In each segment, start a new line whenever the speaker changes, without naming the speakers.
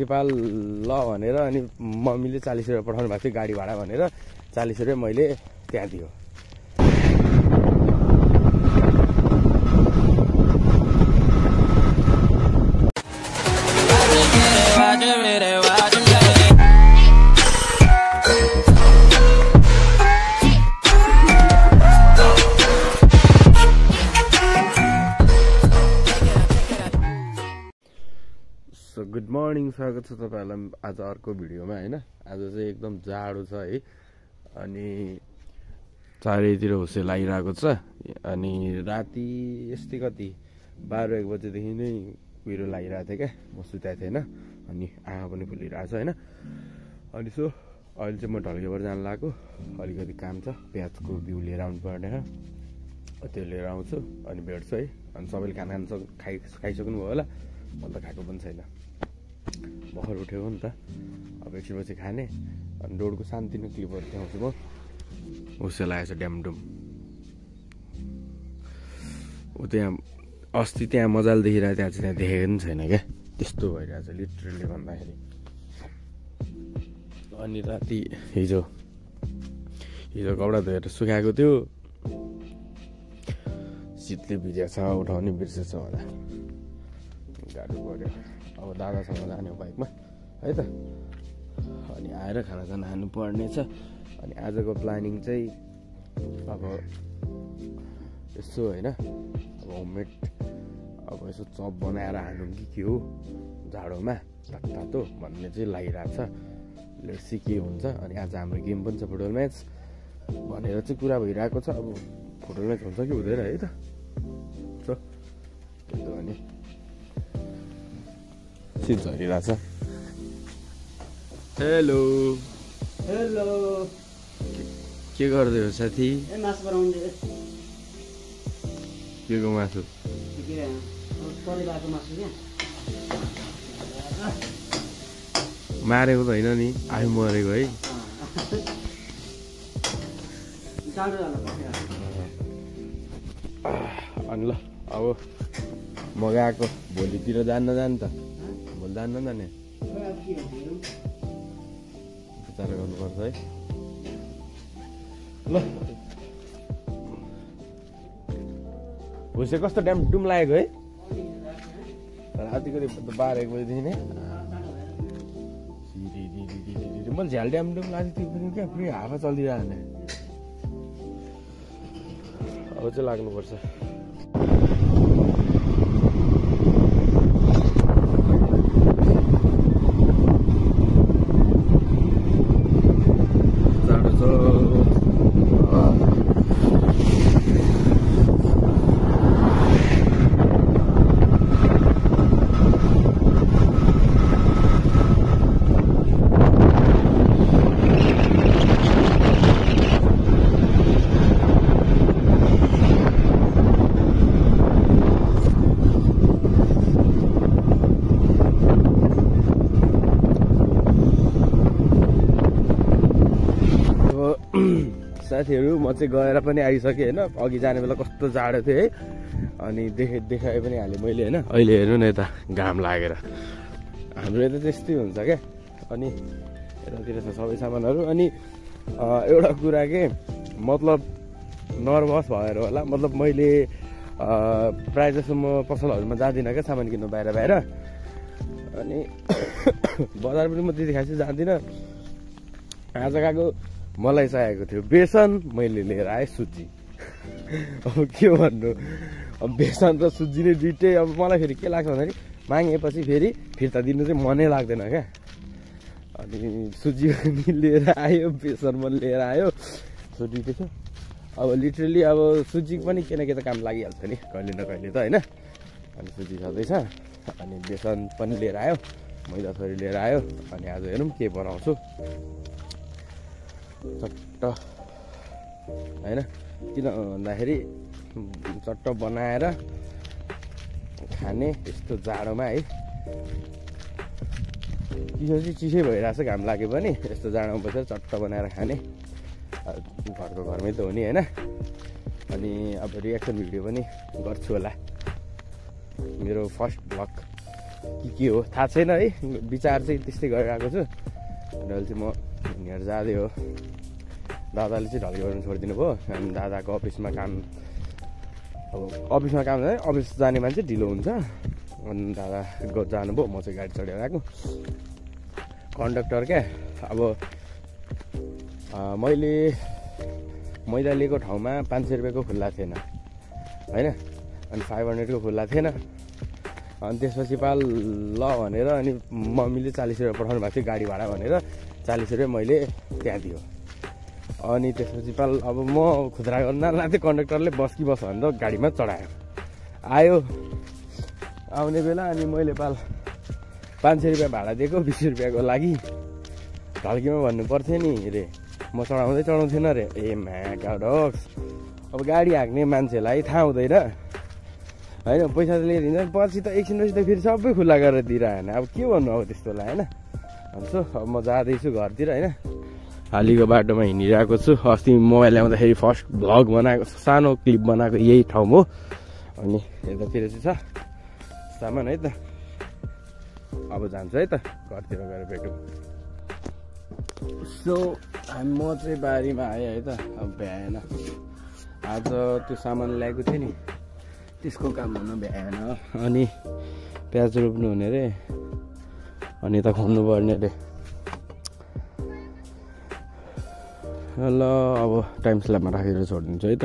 नेपाल ल भनेर अनि मम्मीले 40 रुपैयाँ पठाउनु भएको थियो गाडी भाडा भनेर 40 रुपैयाँ मैले त्यहाँ दियो। गुड मर्निङ, स्वागत छ तपाईहरुलाई आज अर्को भिडियोमा हैन। आज चाहिँ एकदम जाडो छ है अनि चारैतिर हुसे लागिरहेको छ अनि राति यस्तै कति 12-1 बजेदेखि नै कुहिरो लागिरहेको थियो क्या। म सुतेको थिएन अनि आँखा पनि फुलिरहेको छ हैन। अनि सो अहिले चाहिँ म ढल्केबाट जान लाग्यो, अलिकति काम छ, प्याजको बिउ लिएर आउनु पर्ने हो, त्यो लिएर आउँछु अनि भेट्छु है। अनि सबैले खाना खाइसक्नु भयो होला, म त खाएको पनि छैन, भर्खर उठेको नि त। अब एकछिनपछि खाने अनि रोडको सानोतिनो क्लिपहरू देखाउँछु म। उसै लागेको छ ड्यामडुम ऊ त्यहाँ अस्ति त्यहाँ मजाले देखिरहेको, त्यहाँ चाहिँ त्यहाँ देखेको पनि छैन क्या, त्यस्तो भइरहेको छ लिटरली भन्दाखेरि। अनि राति हिजो कपडा धोएर सुकाएको थियो, शीतले भिजेको छ, उठाउने बिर्सेछ होला, गाडी पऱ्यो। अब दादासँग जाने बाइकमा है त। अनि आएर खाना खानु पर्ने छ। अनि आजको प्लानिङ चाहिँ अब यसो होइन, अब होममेड अब यसो चप बनाएर हानु कि के हो जाडोमा तातो भन्ने चाहिँ लागिरहेको छ। लेट्स सी के हुन्छ। अनि आज हाम्रो गेम पनि छ, फुटबल म्याच भनेर चाहिँ कुरा भइरहेको छ। अब फुटबल म्याच हुन्छ कि हुँदैन है त। सो त्यस्तो अनि सिट झरिरहेछ। हेलो
हेलो,
के गर्दै हो साथी?
मासु बनाउँदै।
के को मासु?
परिवारको मासु क्या।
मारेको त होइन नि, आफै मरेको है। अनि ल अब म गएको, भोलितिर जान्न त, भोलि जान्न जाने विचार गर्नुपर्छ है। ल भुसे कस्तो ड्यामडुम लागेको है रातिको 12-1 बजीदेखि नै। मैले झ्याल ड्यामडुम लाग्थ्यो त्यो पनि क्या, फेरि हावा चलिरहेको। अब चाहिँ लाग्नुपर्छ। साथीहरू म चाहिँ गएर पनि आइसकेँ होइन। अघि जाने बेला कस्तो जाडो थियो है, अनि देखाए पनि हालेँ मैले होइन। अहिले हेर्नु न यता घाम लागेर, हाम्रो यता त्यस्तै हुन्छ क्या। अनि यतातिर छ सबै सामानहरू। अनि एउटा कुरा के मतलब नर्भस भएर होला, मतलब मैले प्रायः जस्तो म पसलहरूमा जाँदिनँ क्या सामान किन्नु बाहिर। अनि बजार पनि म त्यति खासै जाँदिनँ। आज गएको मलाई चाहिएको थियो बेसन, मैले लिएर आएँ सुजी। अब के भन्नु, अब बेसन र सुजी नै दुइटै। अब मलाई फेरि के लाग्छ भन्दाखेरि मागेपछि फेरि फिर्ता दिनु चाहिँ मनै लाग्दैन क्या। अनि सुजी पनि लिएर आयो, बेसन पनि लिएर आयो, सो दुइटै छ। अब लिटरली अब सुजी पनि के न के त काम लागिहाल्छ नि कहिले न कहिले त होइन। अनि सुजी छँदैछ, अनि बेसन पनि लिएर आयो, मैदा थोरै लिएर आयो। अनि आज हेरौँ के बनाउँछु, चट्ट होइन। किन भन्दाखेरि चट्ट बनाएर खाने यस्तो जाडोमा है। चिसो चाहिँ चिसै भइरहेछ, घाम लागे पनि यस्तो जाडोमा बसेर चट्ट बनाएर खाने, घरको घरमै त हो नि होइन। अनि अब रियाक्सन भिडियो पनि गर्छु होला, मेरो फर्स्ट भ्लग के हो थाहा छैन है, विचार चाहिँ त्यस्तै गरिरहेको छु। अनि अहिले चाहिँ म हिँडेर जाँदै हो। दादाले चाहिँ ढल्के गर्नु छोडिदिनु भयो। अनि दादाको अफिसमा काम, अब अफिसमा काम जाने, अफिस जाने मान्छे ढिलो हुन्छ। अनि दादा जानुभयो, म चाहिँ गाडी चढेर आएको। कन्डक्टर क्या, अब मैदा लिएको ठाउँमा 500 रुपियाँको खुल्ला थिएन होइन, अनि 500 को खुल्ला थिएन। अनि त्यसपछि पाल ल भनेर अनि मम्मीले 40 रुपियाँ पठाउनु भएको थियो गाडी भाडा भनेर, 40 रुपियाँ मैले त्यहाँ दियो। अनि त्यसपछि पाल अब म खुद्रा गर्न लाग्थेँ, कन्डक्टरले बस कि बस भनेर गाडीमा चढायो। आयो आउने बेला अनि मैले पाल 500 रुपियाँ भाडा दिएको 20 रुपियाँको लागि ढल्कीमा भन्नु पर्थ्यो नि रे, म चढाउँथेन रे। ए म्याडक्स, अब गाडी हाँक्ने मान्छेलाई थाहा हुँदैन होइन, पैसा त लिएर हिँड्छ, पछि त एकछिनपछि त फेरि सबै खुल्ला गरेर दिइरहेन। अब के भन्नु अब त्यस्तोलाई होइन। भन्छु अब म जाँदैछु घरतिर होइन, हालीको बाटोमा हिँडिरहेको छु। अस्ति मोबाइल ल्याउँदाखेरि फर्स्ट भ्लग बनाएको, सानो क्लिप बनाएको यही ठाउँ हो। अनि यतातिर चाहिँ छ सामान है त, अब जान्छु है त घरतिर गएर भेटौँ। सो म चाहिँ बारीमा आएँ है त। अब भ्याएन, आज त्यो सामान ल्याएको थिएँ नि त्यसको काम हुन भ्याएन। अनि प्याज रोप्नु हुने रे, अनि त खुवाउनु पर्ने रे। ल अब टाइम स्ल्याबमा राखेर छोडिदिन्छु है त।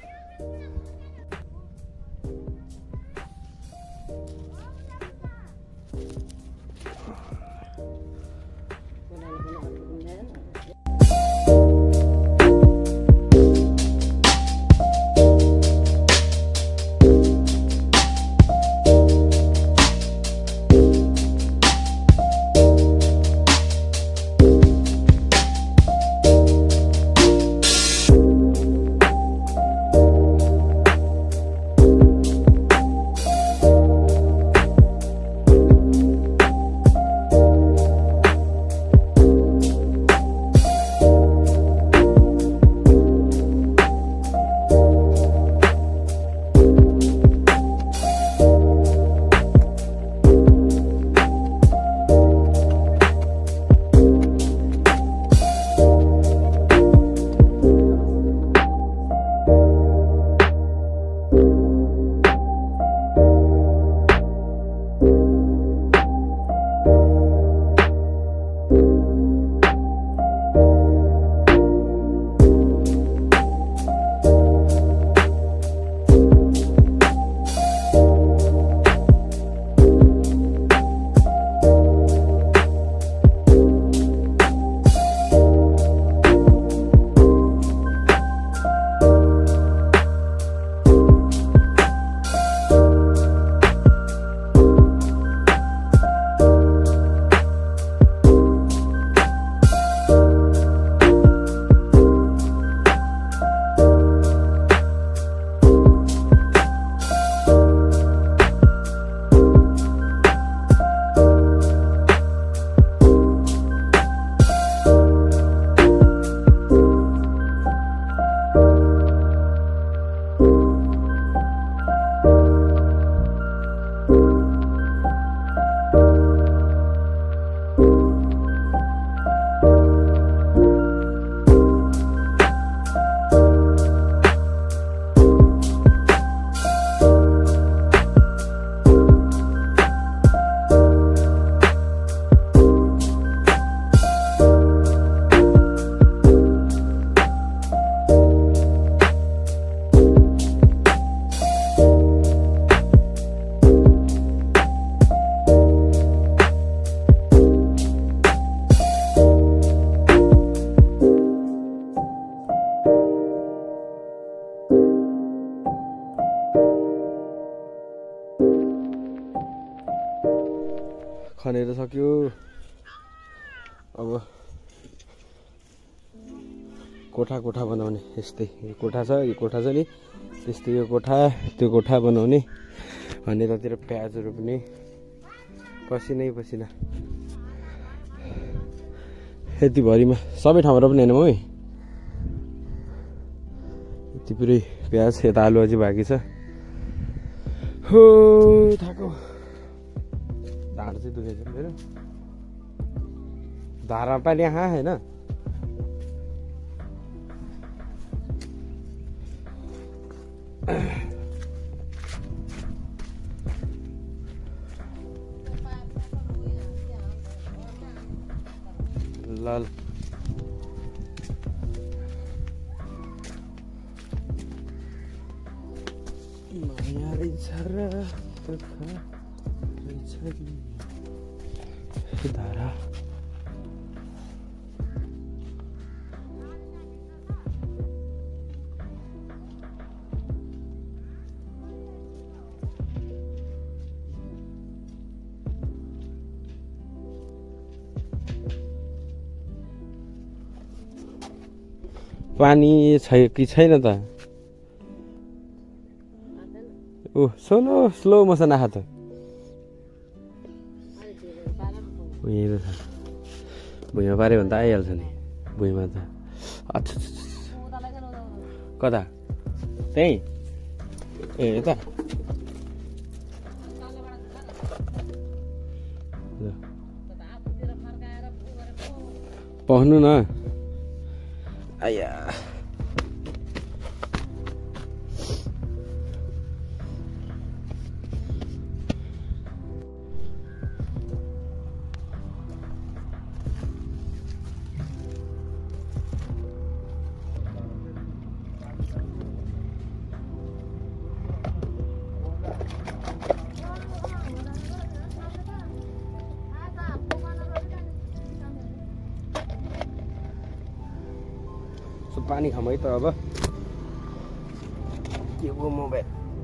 खनेर सक्यो। अब कोठा बनाउने यस्तै कोठा छ, यो कोठा छ नि त्यस्तै यो कोठा त्यो कोठा बनाउने। अनि यतातिर प्याज रोप्ने, पसिनै पसिना यति भरिमा सबै ठाउँमा रोप्ने होइन है। यति पुरै प्याज, यता आलु अझै बाँकी छ। हो थाको ढाड चाहिँ दुखेछ मेरो धारा पानी यहाँ हैन लल माया रहेछ र धारा पानी छै कि छैन त ओ सोलो स्लो मोसन आहा त भुइँमा पाऱ्यो भने त आइहाल्छ नि भुइँमा त अच्छा कता त्यही ए यता पख्नु न आया पानी खाम है त अब के हो मोबाइल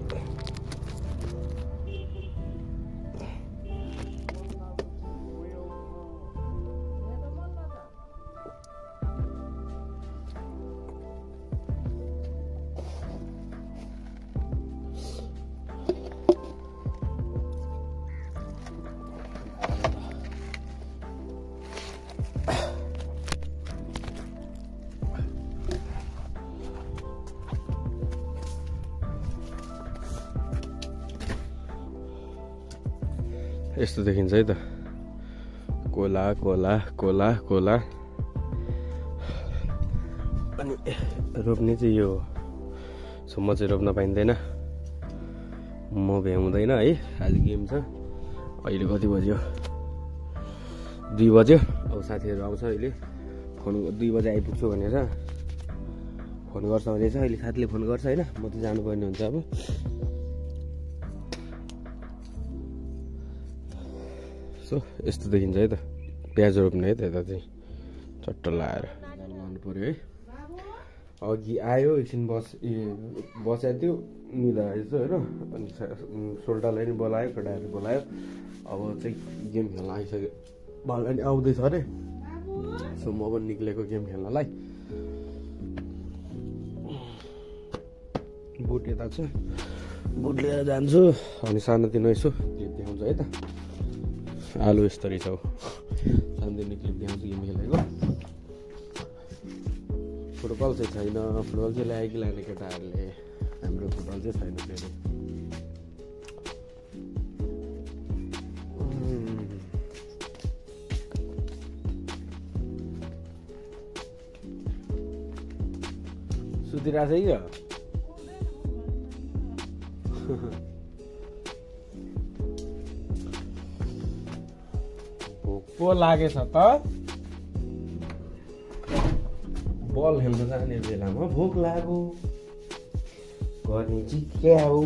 यस्तो देखिन्छ है त कोला कोला कोला कोला अनि रोप्ने चाहिँ यो सम्म चाहिँ रोप्न पाइँदैन म भ्याउँदैन है आज गेम छ अहिले कति बज्यो 2 बज्यो अब साथीहरू आउँछ अहिले फोन 2 बजे आइपुग्छु भनेर फोन गर्छ भने चाहिँ अहिले साथीले फोन गर्छ हैन म त जानुपर्ने हुन्छ अब सो यस्तो देखिन्छ है त प्याज रोप्ने है त यता चाहिँ चट्ट लाएर लानु पर्यो है अघि आयो एकछिन बस्या थियो निदा आएछ हेर अनि सोल्टालाई नि बोलायो केटाहरू बोलायो अब चाहिँ गेम खेल्न आइसक्यो मलाई नि आउँदैछ अरे सो म पनि निक्लेको गेम खेल्नलाई बुट यता छ बुट लिएर जान्छु अनि सानोतिनो यसो क्लिप देखाउँछ है त आलु यस्तरी छ सानोतिनो क्लिप देखाउँछु गेम खेलेको फुटबल चाहिँ छैन फुटबल चाहिँ ल्यायो कि लाने केटाहरूले हाम्रो फुटबल चाहिँ छैन फेरि सुतिरहेको छ क्या भोक पो लागेछ त बल खेल्न जाने बेलामा भोक लाग्यो गर्ने चाहिँ क्या हो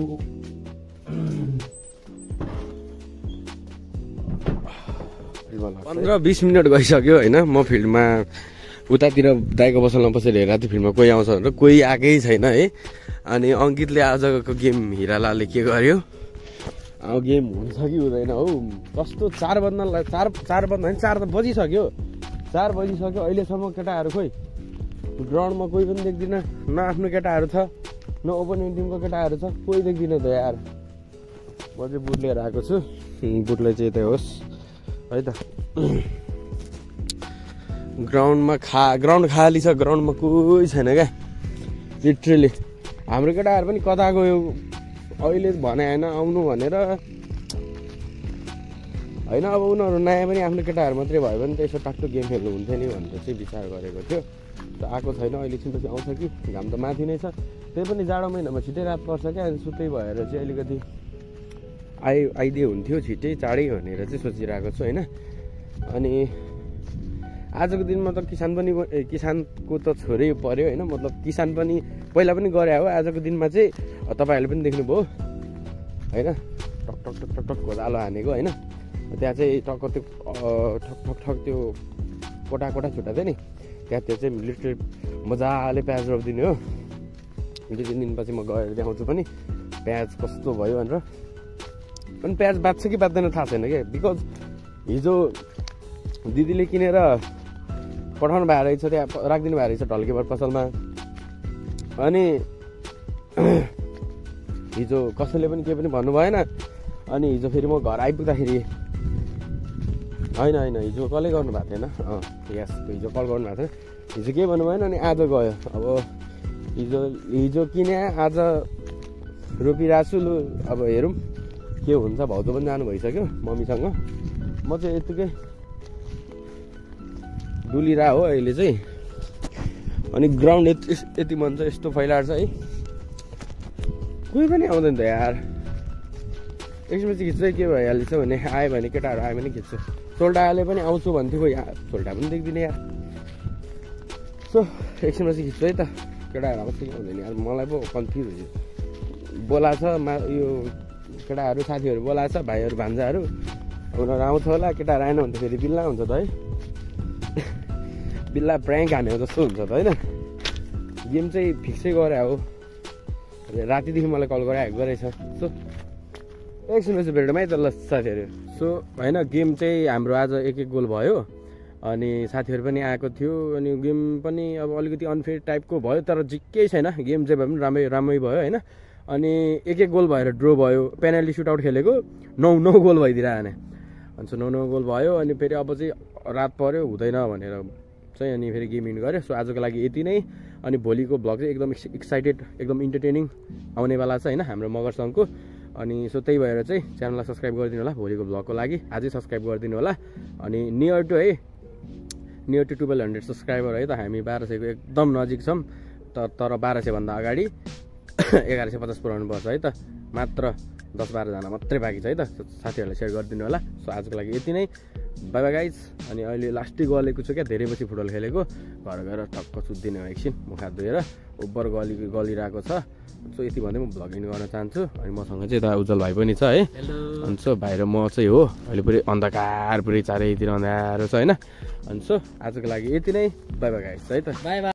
15-20 मिनट गइसक्यो होइन म फिल्डमा उतातिर दाइको पसलमा बसेर हेरेर त्यो फिल्डमा कोही आउँछ भनेर कोही आएकै छैन है अनि अङ्कितले आजको गेम हिरालालले के गर्यो अब गेम हुन्छ कि हुँदैन हौ कस्तो 4 बज्नलाई 4 बज्न होइन 4 त बजिसक्यो 4 बजिसक्यो अहिलेसम्म केटाहरू खोइ ग्राउन्डमा कोही पनि देख्दिनँ न आफ्नो केटाहरू छ न ओपोनेन्ट टिमको केटाहरू छ कोही देख्दिनँ त यार म चाहिँ बुट लिएर आएको छु बुटलाई चाहिँ यतै होस् है त ग्राउन्ड खाली छ ग्राउन्डमा कोही छैन क्या लिटरली हाम्रो केटाहरू पनि कता गयो अहिले भने होइन आउनु भनेर होइन अब उनीहरू नयाँ पनि आफ्नो केटाहरू मात्रै भयो भने त यसो टाकटुक गेम खेल्नु हुन्थ्यो नि भनेर चाहिँ विचार गरेको थियो। त आएको छैन अहिले एकछिनपछि आउँछ कि घाम त माथि नै छ। त्यही पनि जाडो महिनामा छिटै रात पर्छ क्या, अनि सुत्तै भएर चाहिँ अलिकति आइदिए हुन्थ्यो छिटै चाँडै भनेर चाहिँ सोचिरहेको छु होइन। अनि आजको दिनमा त किसानको त छोरै पर्यो होइन, मतलब किसान पनि पहिला पनि गरे हो। आजको दिनमा चाहिँ तपाईँहरूले पनि देख्नुभयो होइन, टक टक टक टक टक घोदालो हानेको होइन। त्यहाँ चाहिँ टक्क त्यो ठक ठक ठक त्यो कोटा कोटा छुट्टा थियो नि, त्यहाँ त्यो चाहिँ लिटरली मजाले प्याज रोपिदिने हो। 2-3 दिनपछि म गएर देखाउँछु पनि प्याज कस्तो भयो भनेर। अनि प्याज बाँच्छ कि बाँच्दैन थाहा छैन क्या, बिकज हिजो दिदीले किनेर पठाउनु भएको रहेछ, त्यहाँ राखिदिनु भएको रहेछ ढल्केबर पसलमा। अनि हिजो कसैले पनि केही पनि भन्नु भएन। अनि हिजो फेरि म घर आइपुग्दाखेरि होइन हिजो कलै गर्नु भएको थिएन, यस हिजो कल गर्नु भएको थिएन, हिजो केही भन्नु भएन। अनि आज गयो, अब हिजो किने आज रोपिरहेको छु। लु अब हेरौँ के हुन्छ। भाउजू पनि जानु भइसक्यो मम्मीसँग, म चाहिँ यतिकै डुलिरहेको हो अहिले चाहिँ। अनि ग्राउन्ड यति मन चाहिँ यस्तो फैलाएर छ है, कोही पनि आउँदैन त यार। एकछिन पछि खिच्दै के भइहाल्छ भने आयो भने केटाहरू आयो भने खिच्छु। सोल्टाले पनि आउँछु भन्थ्यो, खोइ सोल्टा पनि देख्दिनँ यार। सो एकछिन पछि खिच्छु है त, केटाहरू आउँछ कि आउँदैन यार, मलाई पो कन्फ्युज हुन्छ। बोलाछ यो केटाहरू साथीहरू बोलाछ, भाइहरू भान्जाहरू, उनीहरू आउँछ होला। केटाहरू आएन भने त फेरि बिल्ला हुन्छ त है, बिल्ला प्र्याङ्क हानेको जस्तो हुन्छ त होइन। गेम चाहिँ फिक्सै गरे हो, रातिदेखि मलाई कल गरेछ। सो एकछिनपछि भेटौँ है त ल साथीहरू। सो होइन गेम चाहिँ हाम्रो आज 1-1 गोल भयो। अनि साथीहरू पनि आएको थियो, अनि गेम पनि अब अलिकति अनफेयर टाइपको भयो, तर केही छैन, गेम चाहिँ भए पनि राम्रै भयो होइन। अनि 1-1 गोल भएर ड्रो भयो। पेनाल्टी सुटआउट खेलेको 9 गोल भइदिएर आने, अनि 9 गोल भयो। अनि फेरि अब चाहिँ रात पर्यो हुँदैन भनेर चाहिँ अनि फेरि गेम इन गऱ्यो। सो आजको लागि यति नै। अनि भोलिको भ्लग चाहिँ एकदम एक्साइटेड, एकदम इन्टरटेनिङ आउनेवाला छ होइन हाम्रो मगरसँगको। अनि सो त्यही भएर चाहिँ च्यानललाई सब्सक्राइब गरिदिनु होला भोलिको भ्लगको लागि, आजै सब्सक्राइब गरिदिनु होला। अनि नियर टु 1200 सब्सक्राइबर है त, हामी 1200 को एकदम नजिक छौँ। तर 1200 भन्दा अगाडि 1150 पुऱ्याउनु पर्छ है त, मात्र 10-12 जना मात्रै बाँकी छ है त। साथीहरूलाई सेयर गरिदिनु होला। सो आजको लागि यति नै, बाई बाई गाइज। अनि अहिले लास्टै गलेको छु क्या, धेरै पछि फुटबल खेलेको, घर गएर टक्क सुत्दिने हो एकछिन, मुख हात धोएर ओभर गलिरहेको छ। सो यति भन्दै म भ्लगिङ गर्न चाहन्छु। अनि मसँग चाहिँ यता उज्जवल भाइ पनि छ है। अनि सो भाइ र म चाहिँ हो, अहिले पुरै अन्धकार, पुरै चारैतिर अन्धारो छ होइन। अनि सो आजको लागि यति नै, बाई बाई गाइज है त, बाई बाई।